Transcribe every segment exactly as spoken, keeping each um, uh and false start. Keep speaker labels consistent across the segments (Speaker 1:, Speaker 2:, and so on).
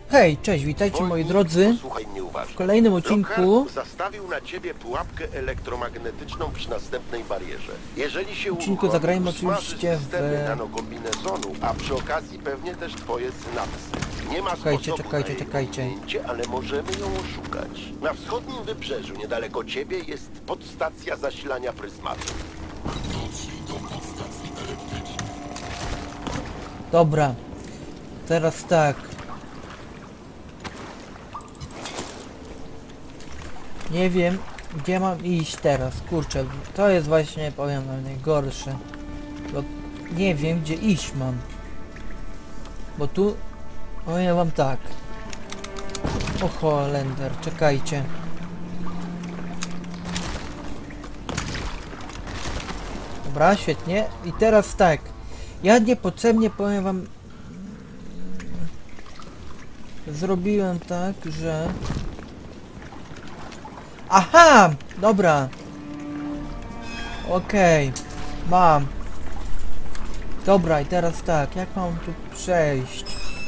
Speaker 1: Hej, cześć, witajcie moi drodzy w kolejnym odcinku.
Speaker 2: Zastawił na ciebie pułapkę elektromagnetyczną przy następnej barierze. Jeżeli się
Speaker 1: odcinku zagrajmy oczywiście w
Speaker 2: nanokombinezonu, a przy okazji pewnie też twoje synapsy. Nie ma
Speaker 1: Czekajcie,
Speaker 2: sposobu
Speaker 1: czekajcie,
Speaker 2: na jej
Speaker 1: czekajcie.
Speaker 2: ominięcie, ale możemy ją oszukać. Na wschodnim wybrzeżu, niedaleko ciebie, jest podstacja zasilania pryzmatu.
Speaker 1: Dobra, teraz tak. Nie wiem, gdzie mam iść teraz. Kurczę, to jest właśnie, powiem wam, najgorsze. Bo nie wiem, gdzie iść mam. Bo tu, powiem wam tak. O Holender, czekajcie. Dobra, świetnie. I teraz tak. Ja niepotrzebnie, powiem wam, zrobiłem tak, że... Aha! Dobra. Okej. Okay. Mam. Dobra, i teraz tak. Jak mam tu przejść?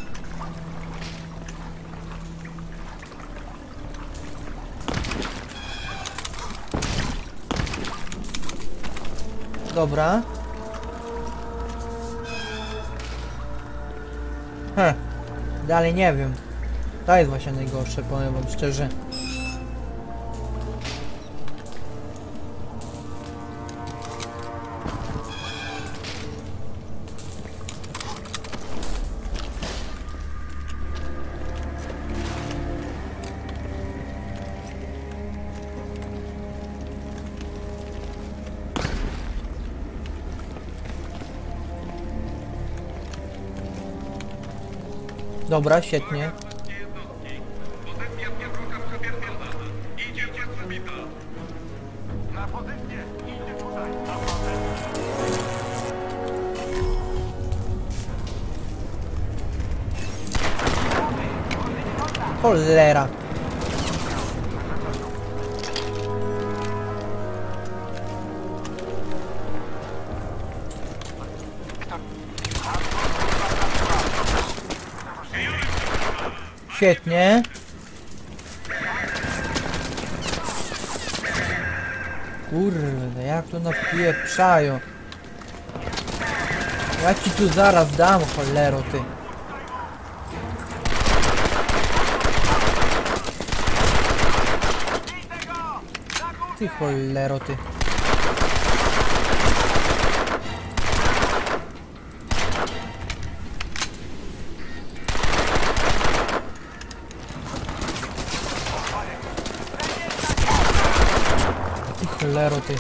Speaker 1: Dobra. Heh. Dalej nie wiem. To jest właśnie najgorsze, powiem wam szczerze. Dobra, świetnie. Cholera. Świetnie. Kurde, jak to napieprzają. Ja ci tu zaraz dam, cholero ty. Ty cholero ty. Cholero ty.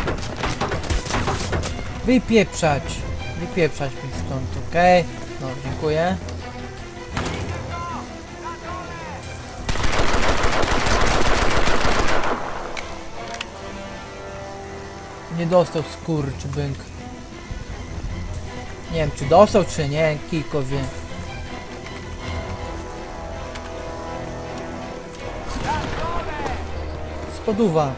Speaker 1: Wypieprzać. Wypieprzać mi stąd, okej? Okay? No, dziękuję. Nie dostał skurczybynk. Nie wiem, czy dostał, czy nie. Kiko wie. Spoduwa.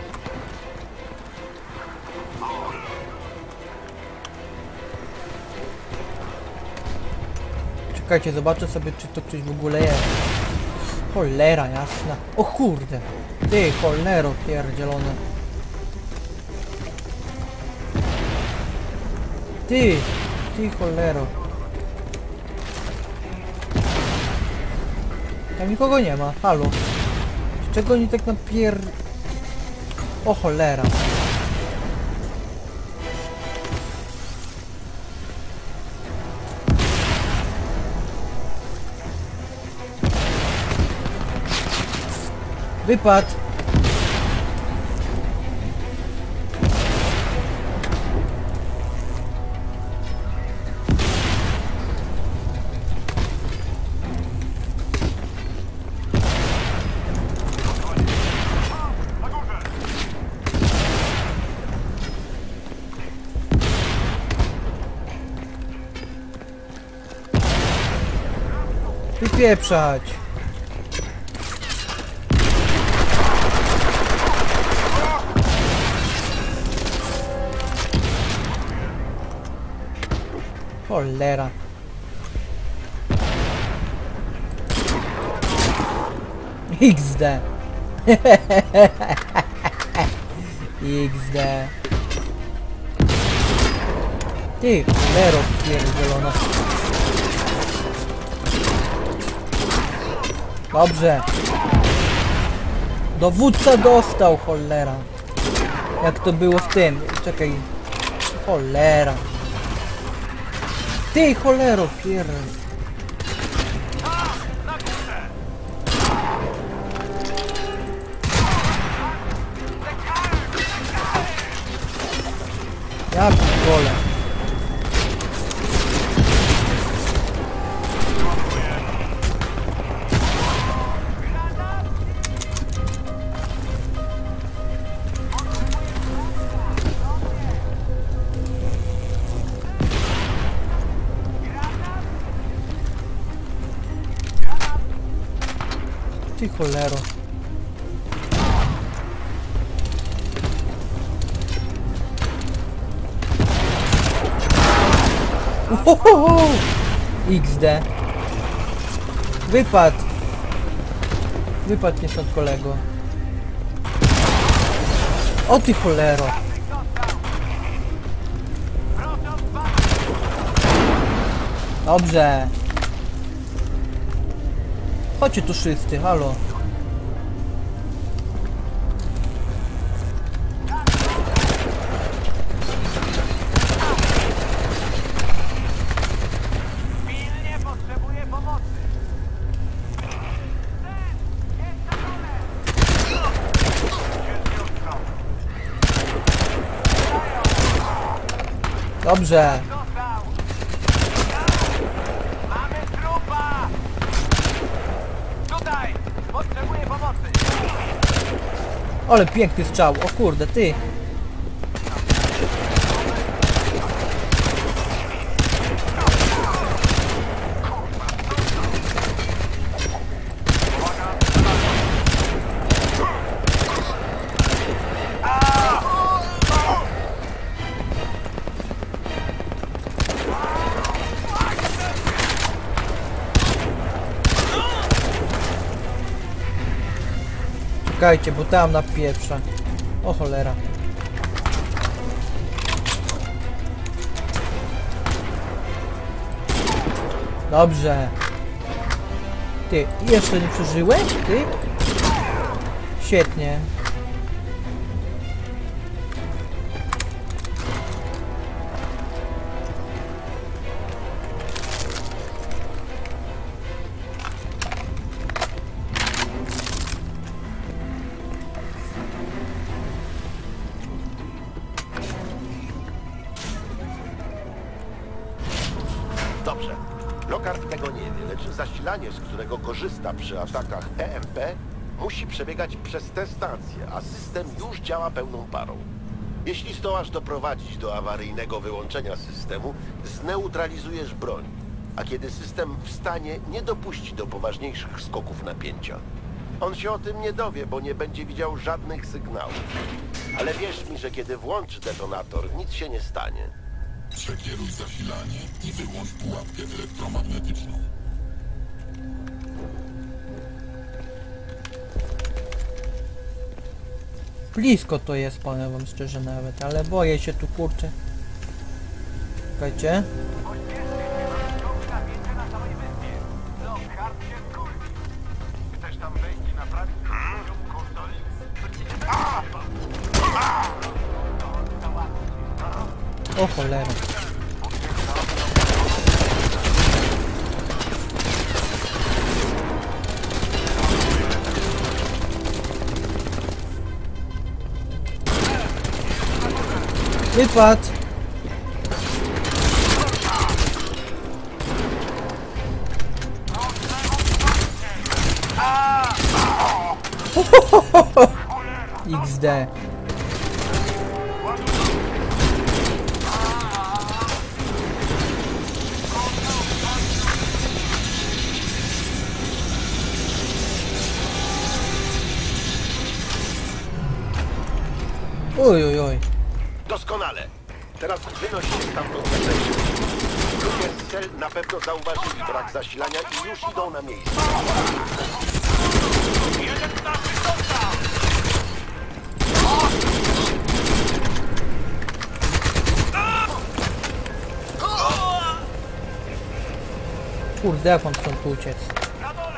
Speaker 1: Czekajcie, zobaczę sobie, czy to ktoś w ogóle jest. Cholera jasna. O kurde. Ty, cholero pierdzielone. Ty, ty cholero. Tam nikogo nie ma, halo. Z czego oni tak napier... O cholera. Wypad! Wypieprzać! Cholera. iks de. iks de. Ty, cholero pierdzielona. Dobrze. Dowódca dostał, cholera. Jak to było w tym? Czekaj. Cholera. Ty, cholero, pier... Ja wolę. Ty cholero. Uhoho! iks de. Wypad. Wypad nie stąd, kolego. O ty cholero. Dobrze. Chodźcie tu wszyscy, halo.
Speaker 3: Pilnie potrzebuję pomocy.
Speaker 1: Dobrze.
Speaker 3: Dostał. Mamy trupa. Tutaj. Potrzebuję pomocy.
Speaker 1: Ale piękny strzał, o kurde, ty. Czekajcie, bo tam na pieprza. O cholera. Dobrze. Ty, jeszcze nie przeżyłeś? Ty? Świetnie.
Speaker 2: Dobrze. Lockhart tego nie wie, lecz zasilanie, z którego korzysta przy atakach E M P, musi przebiegać przez tę stację, a system już działa pełną parą. Jeśli zdołasz doprowadzić do awaryjnego wyłączenia systemu, zneutralizujesz broń, a kiedy system wstanie, nie dopuści do poważniejszych skoków napięcia. On się o tym nie dowie, bo nie będzie widział żadnych sygnałów. Ale wierz mi, że kiedy włączy detonator, nic się nie stanie.
Speaker 4: Przekieruj zasilanie i wyłącz pułapkę elektromagnetyczną.
Speaker 1: Blisko to jest, powiem wam szczerze nawet, ale boję się tu, kurczę. Czekajcie.
Speaker 3: Napięcie na całej wyspie. Lockhart się skurwi. Chcesz tam wejść i naprawić poziom konsoli?
Speaker 1: O cholera. Wypad. iks de. Oj, oj, oj.
Speaker 2: Doskonale. Teraz wynoś się stamtąd jak najszybciej. Ludzie z cel na pewno zauważyli brak zasilania i już idą na miejsce.
Speaker 3: Jeden z naszych został!
Speaker 1: Kurde, jak mam stąd uciec?
Speaker 3: Na dole!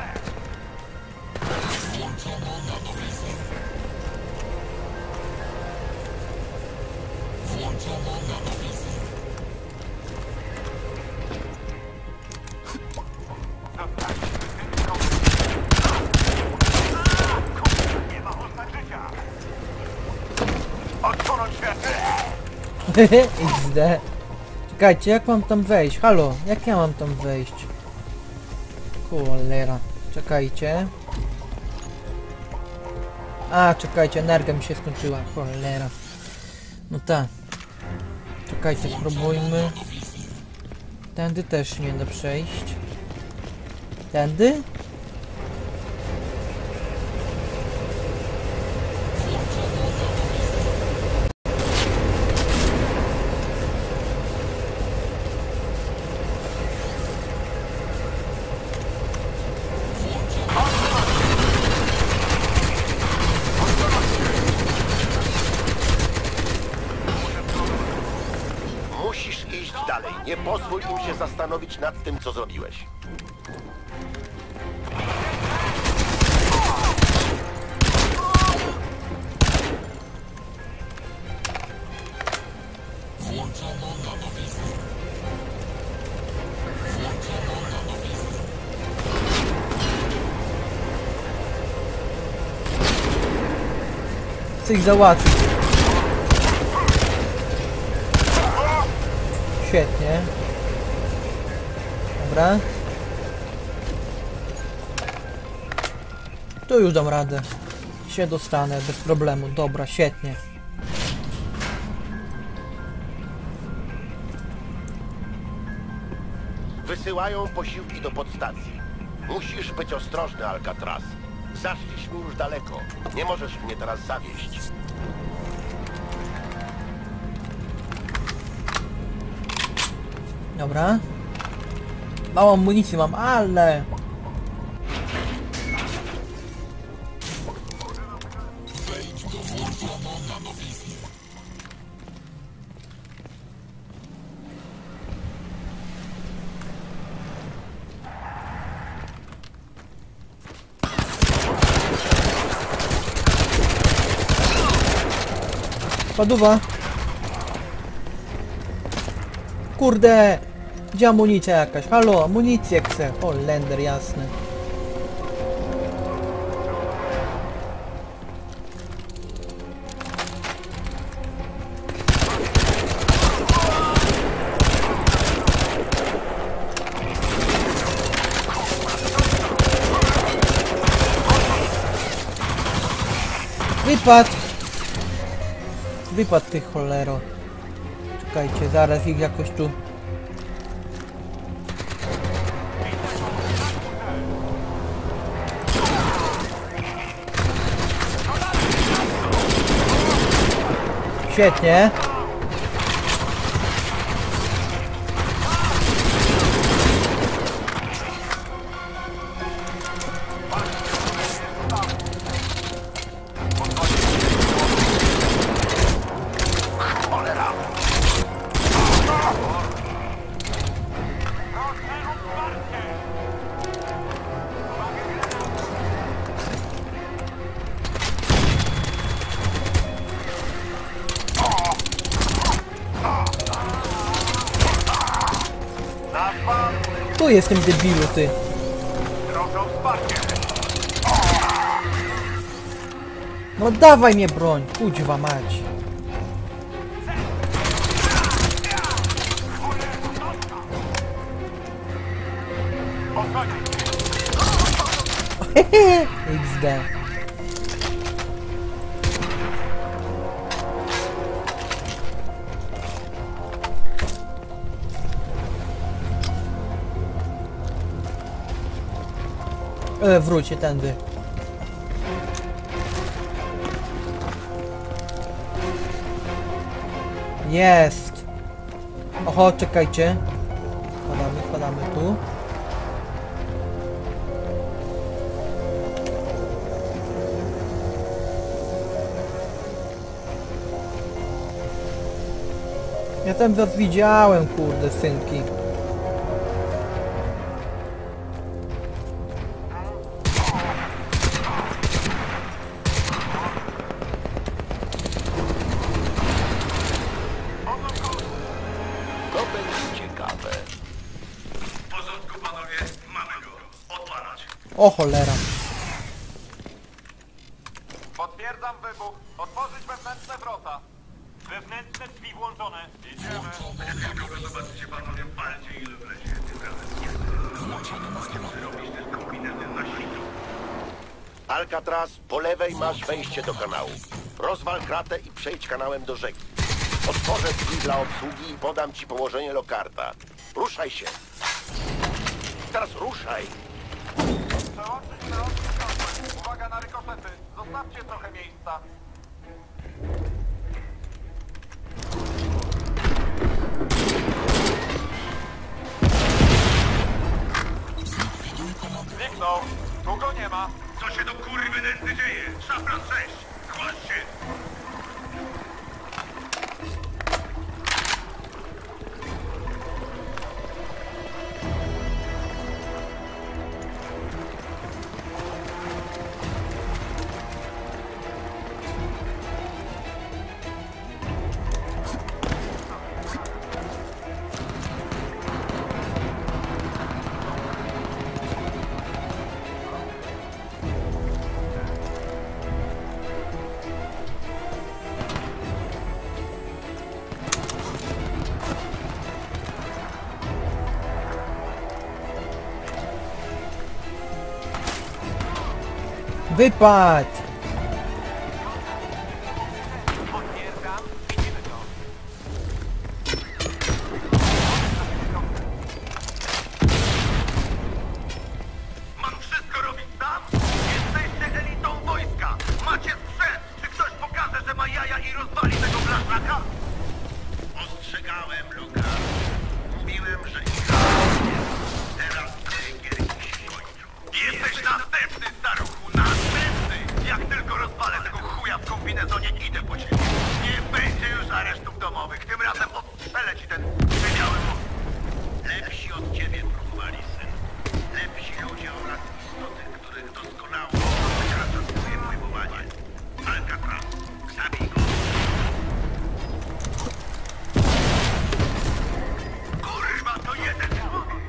Speaker 4: Włączono nanowizję. Włączono nanowizję.
Speaker 3: Nie ma ostat życia! Odsunąć się!
Speaker 1: X D. Czekajcie, jak mam tam wejść? Halo, jak ja mam tam wejść? Cholera. Czekajcie. A, czekajcie, energia mi się skończyła. Cholera. No tak. Czekajcie, spróbujmy. Tędy też nie da przejść. Tędy?
Speaker 2: Musisz iść dalej. Nie pozwól im się zastanowić nad tym, co zrobiłeś.
Speaker 4: Włączono nanowizję. Włączono nanowizję.
Speaker 1: Chcę ich załatwić. Świetnie. Dobra. Tu już dam radę. Się dostanę bez problemu. Dobra, świetnie.
Speaker 2: Wysyłają posiłki do podstacji. Musisz być ostrożny, Alcatraz. Zaszliśmy już daleko. Nie możesz mnie teraz zawieść.
Speaker 1: Dobra. Mało amunicji mam, ale...
Speaker 4: Wejdź do włączono nanowizję.
Speaker 1: Paduwa. Kurde! Gdzie amunicja jakaś? Halo, amunicję chcę. Holender, jasne. Wypad! Wypad tych cholero. Czekajcie, zaraz ich jakoś tu... Świetnie. Tu jestem debilu, ty.
Speaker 3: Proszę o wsparcie!
Speaker 1: No dawaj mnie broń, kuźwa mać. X D. E, wróćcie tędy. Jest. Oho, czekajcie. Wkładamy, wkładamy tu. Ja tam was widziałem, kurde, synki.
Speaker 2: To będzie ciekawe.
Speaker 3: W porządku, panowie, mamy go. Odpalać.
Speaker 1: O cholera.
Speaker 3: Potwierdzam wybuch. Otworzyć wewnętrzne wrota. Wewnętrzne drzwi włączone. Idziemy. Tylko wy zobaczycie, panowie, palcie ile wlezie. Tym razem nie chcę zrobić ten kombinezyn na situ.
Speaker 2: Alcatraz, po lewej masz wejście do kanału. Rozwal kratę i przejdź kanałem do rzeki. Otworzę drzwi dla obsługi i podam ci położenie Lockharta. Ruszaj się. Teraz ruszaj.
Speaker 3: Przełączyć przełączyć kontrol. Uwaga na rykoszety. Zostawcie trochę miejsca. Zniknął. Tu go nie ma. Co się do kurwy nędzy dzieje? Szafran sześć. Chłość się.
Speaker 1: Wypadł!
Speaker 3: Potwierdzam. Widzimy to. Mam wszystko robić sam? Jesteście elitą wojska. Macie sprzęt. Czy ktoś pokaże, że ma jaja i rozwali tego blaszaka? Ostrzegałem, Luka. Mówiłem, że ich teraz twoje gierki się kończą. Jesteś następny, staruchu, następny! Jak tylko rozwalę tego chuja w kombinezonie, idę po ciebie. Nie będzie już aresztów domowych. Tym razem odstrzelę ci ten wymiały mózg. Lepsi od ciebie próbowali, syn. Lepsi ludzie oraz istoty, których doskonało wykracza swoje pojmowanie. Alcatraz, zabij go. Kurwa, to jeden człowiek!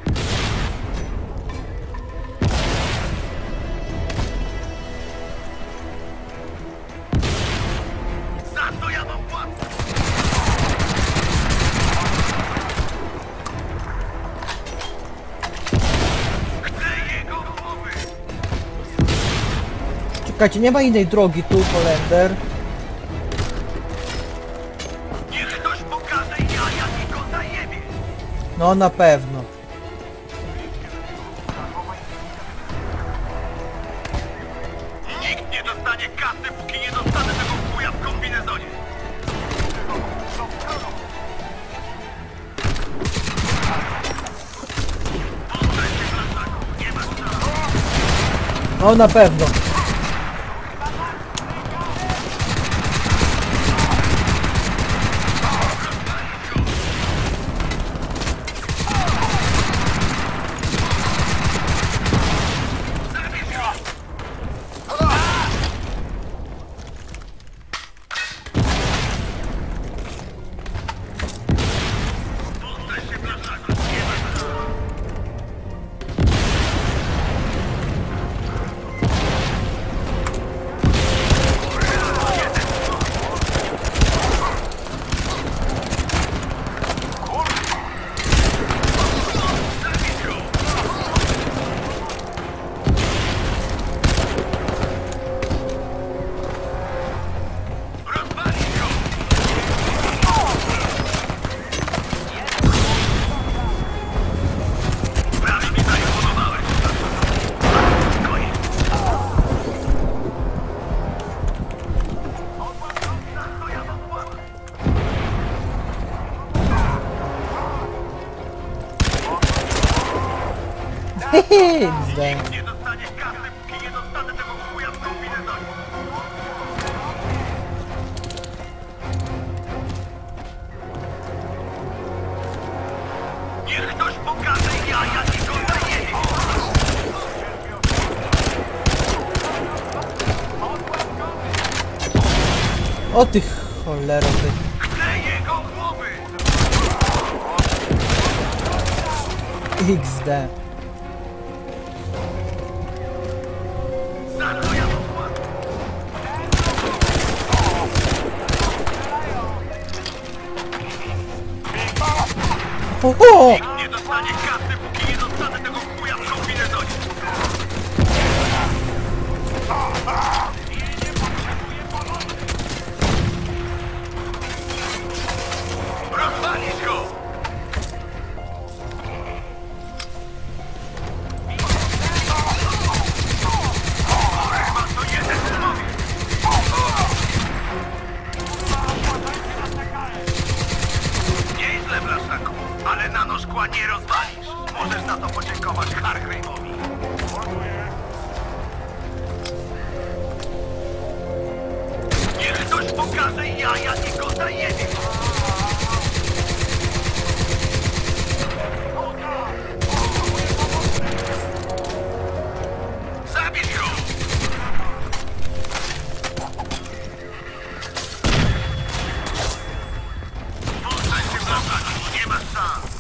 Speaker 3: Za co ja mam płacę? Chcę jego głowy!
Speaker 1: Czekajcie, nie ma innej drogi tu, Holender.
Speaker 3: Niech ktoś pokaże jaja i go zajebie!
Speaker 1: No na pewno.
Speaker 3: Nikt nie dostanie kasy, póki nie dostanę tego chuja w kombinezonie! Poddaj się, blaszaku, nie masz czasu!
Speaker 1: No na pewno.
Speaker 3: Poddaj się, blaszaku, nie masz czasu! Rozwalić go! Prawie mi zaimponowałeś! Koniec! Za co ja mam płacę?
Speaker 1: Hehe, zdech.
Speaker 3: Nikt nie dostanie kasy, póki nie dostanę tego chuja w kombinezonie!
Speaker 1: O tych cholero ty.
Speaker 3: Chcę jego głowy!
Speaker 1: iks de.
Speaker 3: Za co ja to płacę?
Speaker 1: Ho, ho!
Speaker 3: Nikt nie dostanie kasy, póki nie dostanę tego chuja w kombinezonie. Rozwalić go! Chyba to jeden człowiek! Nieźle, blaszaku, ale nanoszkła nie rozwalisz. Możesz za to podziękować Hargrave'owi. Niech ktoś pokaże jaja i go zajebie. Zabierz go! Postań się, blaszaku, nie masz szans.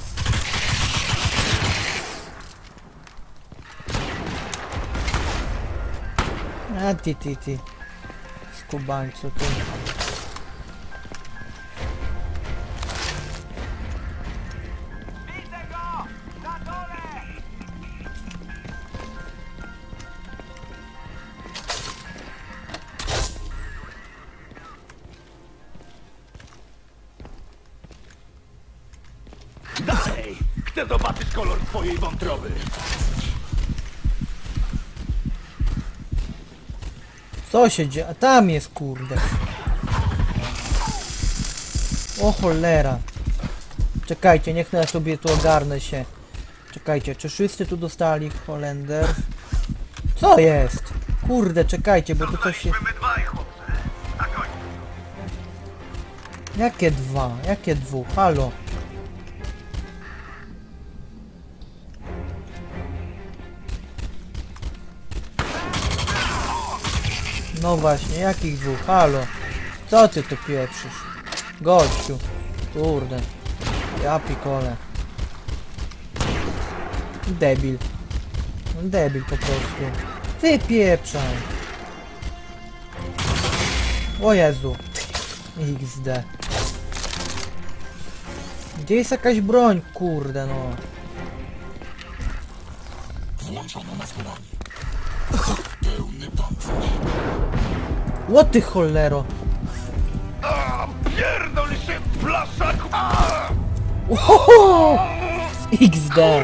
Speaker 1: A ty, ty, ty. Skubańcu, ty.
Speaker 3: Dalej! Chcę zobaczyć kolor twojej wątroby.
Speaker 1: Co się dzieje? A tam jest, kurde. O cholera. Czekajcie, niech ja sobie tu ogarnę się. Czekajcie, czy wszyscy tu dostali Holender? Co jest? Kurde, czekajcie, bo tu coś się...
Speaker 3: Zostaliśmy my dwaj, chłopcze. Na końcu.
Speaker 1: Jakie dwa? Jakie dwóch? Halo? No właśnie, jakich dwóch? Halo? Co ty tu pieprzysz? Gościu. Kurde. Ja pikole. Debil. Debil po prostu. Ty pieprzaj. O Jezu. iks de. Gdzie jest jakaś broń? Kurde no.
Speaker 4: Włączono maskowanie. Pełny pancerz.
Speaker 1: Ło ty cholero.
Speaker 3: A, pierdol się, blaszaku! A!
Speaker 1: Ohoho! iks de.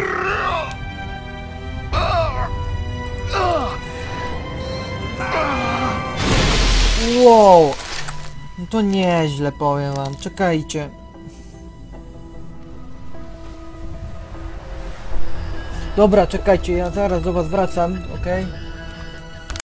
Speaker 1: Wow. No to nieźle, powiem wam. Czekajcie. Dobra, czekajcie, ja zaraz do was wracam, okej?